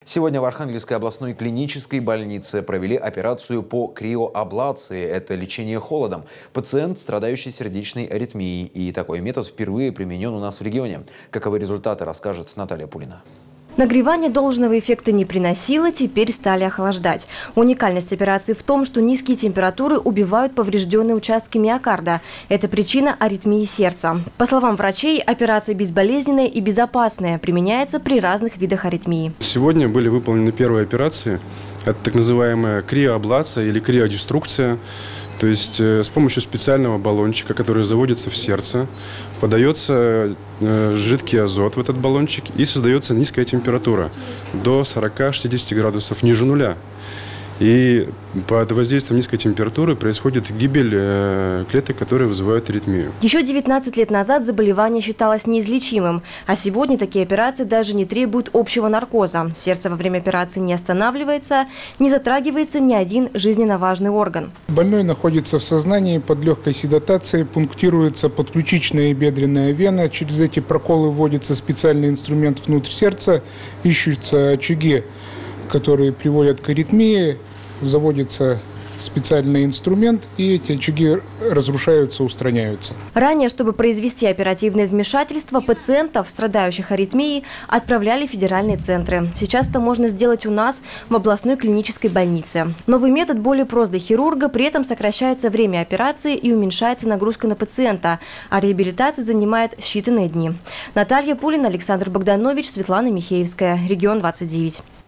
Сегодня в Архангельской областной клинической больнице провели операцию по криоаблации. Это лечение холодом. Пациент, страдающий сердечной аритмией. И такой метод впервые применен у нас в регионе. Каковы результаты, расскажет Наталья Пулина. Нагревание должного эффекта не приносило, теперь стали охлаждать. Уникальность операции в том, что низкие температуры убивают поврежденные участки миокарда. Это причина аритмии сердца. По словам врачей, операция безболезненная и безопасная, применяется при разных видах аритмии. Сегодня были выполнены первые операции. Это так называемая криоаблация или криодеструкция. То есть с помощью специального баллончика, который заводится в сердце, подается жидкий азот в этот баллончик и создается низкая температура до 40-60 градусов ниже нуля. И под воздействием низкой температуры происходит гибель клеток, которые вызывают аритмию. Еще 19 лет назад заболевание считалось неизлечимым, а сегодня такие операции даже не требуют общего наркоза. Сердце во время операции не останавливается, не затрагивается ни один жизненно важный орган. Больной находится в сознании под легкой седатацией, пунктируется подключичная и бедренная вена, через эти проколы вводится специальный инструмент внутрь сердца, ищутся очаги, которые приводят к аритмии, заводится специальный инструмент, и эти очаги разрушаются, устраняются. Ранее, чтобы произвести оперативное вмешательство, пациентов, страдающих аритмией, отправляли в федеральные центры. Сейчас это можно сделать у нас в областной клинической больнице. Новый метод более прост для хирурга, при этом сокращается время операции и уменьшается нагрузка на пациента, а реабилитация занимает считанные дни. Наталья Пулина, Александр Богданович, Светлана Михеевская. Регион 29.